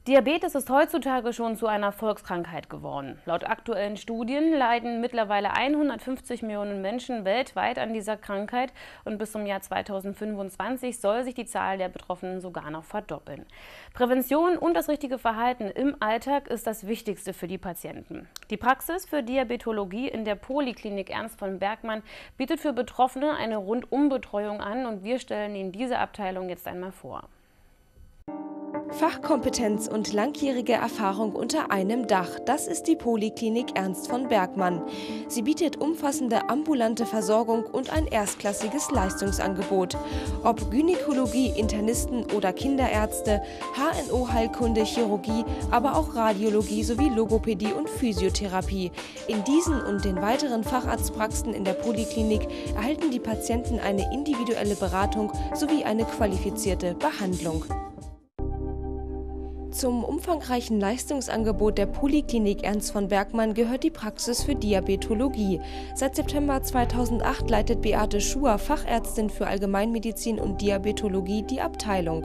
Diabetes ist heutzutage schon zu einer Volkskrankheit geworden. Laut aktuellen Studien leiden mittlerweile 150 Millionen Menschen weltweit an dieser Krankheit und bis zum Jahr 2025 soll sich die Zahl der Betroffenen sogar noch verdoppeln. Prävention und das richtige Verhalten im Alltag ist das Wichtigste für die Patienten. Die Praxis für Diabetologie in der Poliklinik Ernst von Bergmann bietet für Betroffene eine Rundumbetreuung an und wir stellen Ihnen diese Abteilung jetzt einmal vor. Fachkompetenz und langjährige Erfahrung unter einem Dach, das ist die Poliklinik Ernst von Bergmann. Sie bietet umfassende ambulante Versorgung und ein erstklassiges Leistungsangebot. Ob Gynäkologie, Internisten oder Kinderärzte, HNO-Heilkunde, Chirurgie, aber auch Radiologie sowie Logopädie und Physiotherapie. In diesen und den weiteren Facharztpraxen in der Poliklinik erhalten die Patienten eine individuelle Beratung sowie eine qualifizierte Behandlung. Zum umfangreichen Leistungsangebot der Poliklinik Ernst von Bergmann gehört die Praxis für Diabetologie. Seit September 2008 leitet Beate Schuhr, Fachärztin für Allgemeinmedizin und Diabetologie, die Abteilung.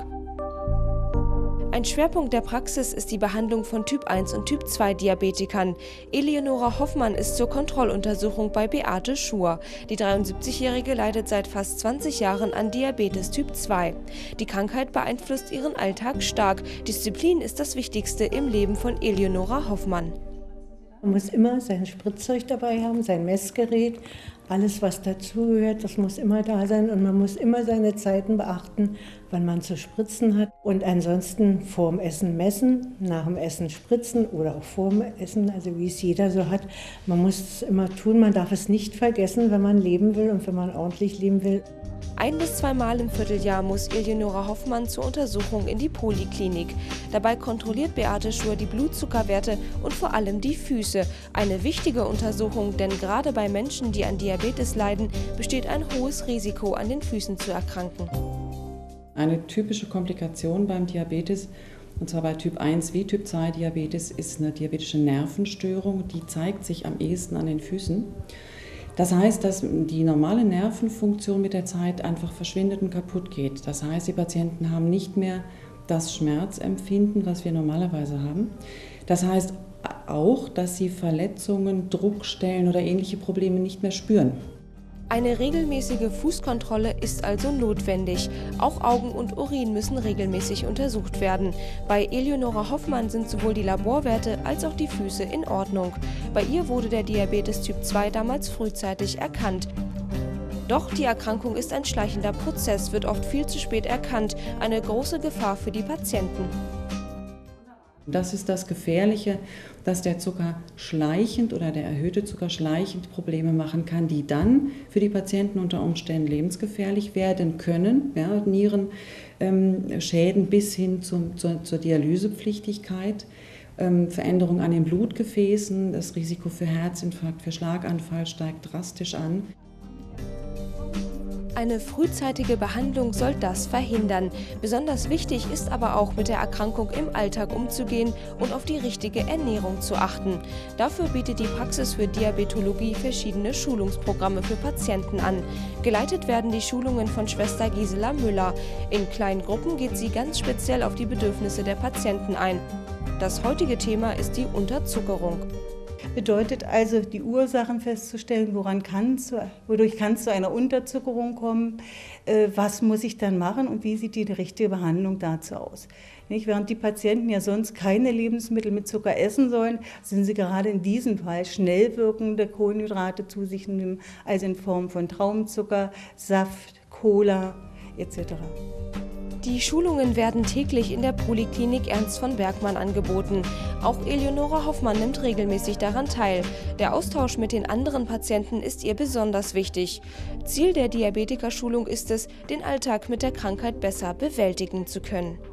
Ein Schwerpunkt der Praxis ist die Behandlung von Typ 1 und Typ 2 Diabetikern. Eleonora Hoffmann ist zur Kontrolluntersuchung bei Beate Schuhr. Die 73-Jährige leidet seit fast 20 Jahren an Diabetes Typ 2. Die Krankheit beeinflusst ihren Alltag stark. Disziplin ist das Wichtigste im Leben von Eleonora Hoffmann. Man muss immer sein Spritzeug dabei haben, sein Messgerät, alles was dazugehört, das muss immer da sein und man muss immer seine Zeiten beachten, wann man zu spritzen hat. Und ansonsten vor dem Essen messen, nach dem Essen spritzen oder auch vor dem Essen, also wie es jeder so hat. Man muss es immer tun, man darf es nicht vergessen, wenn man leben will und wenn man ordentlich leben will. 1- bis 2-mal im Vierteljahr muss Eleonora Hoffmann zur Untersuchung in die Poliklinik. Dabei kontrolliert Beate Schuhr die Blutzuckerwerte und vor allem die Füße. Eine wichtige Untersuchung, denn gerade bei Menschen, die an Diabetes leiden, besteht ein hohes Risiko, an den Füßen zu erkranken. Eine typische Komplikation beim Diabetes, und zwar bei Typ 1 wie Typ 2 Diabetes, ist eine diabetische Nervenstörung. Die zeigt sich am ehesten an den Füßen. Das heißt, dass die normale Nervenfunktion mit der Zeit einfach verschwindet und kaputt geht. Das heißt, die Patienten haben nicht mehr das Schmerzempfinden, was wir normalerweise haben. Das heißt auch, dass sie Verletzungen, Druckstellen oder ähnliche Probleme nicht mehr spüren. Eine regelmäßige Fußkontrolle ist also notwendig. Auch Augen und Urin müssen regelmäßig untersucht werden. Bei Eleonora Hoffmann sind sowohl die Laborwerte als auch die Füße in Ordnung. Bei ihr wurde der Diabetes Typ 2 damals frühzeitig erkannt. Doch die Erkrankung ist ein schleichender Prozess, wird oft viel zu spät erkannt. Eine große Gefahr für die Patienten. Das ist das Gefährliche, dass der Zucker schleichend oder der erhöhte Zucker schleichend Probleme machen kann, die dann für die Patienten unter Umständen lebensgefährlich werden können. Ja, Nierenschäden bis hin zur Dialysepflichtigkeit, Veränderungen an den Blutgefäßen, das Risiko für Herzinfarkt, für Schlaganfall steigt drastisch an. Eine frühzeitige Behandlung soll das verhindern. Besonders wichtig ist aber auch, mit der Erkrankung im Alltag umzugehen und auf die richtige Ernährung zu achten. Dafür bietet die Praxis für Diabetologie verschiedene Schulungsprogramme für Patienten an. Geleitet werden die Schulungen von Schwester Gisela Müller. In kleinen Gruppen geht sie ganz speziell auf die Bedürfnisse der Patienten ein. Das heutige Thema ist die Unterzuckerung. Bedeutet also, die Ursachen festzustellen, wodurch kann es zu einer Unterzuckerung kommen, was muss ich dann machen und wie sieht die richtige Behandlung dazu aus. Nicht? Während die Patienten ja sonst keine Lebensmittel mit Zucker essen sollen, sind sie gerade in diesem Fall schnell wirkende Kohlenhydrate zu sich nehmen, also in Form von Traubenzucker, Saft, Cola etc. Die Schulungen werden täglich in der Poliklinik Ernst von Bergmann angeboten. Auch Eleonora Hoffmann nimmt regelmäßig daran teil. Der Austausch mit den anderen Patienten ist ihr besonders wichtig. Ziel der Diabetikerschulung ist es, den Alltag mit der Krankheit besser bewältigen zu können.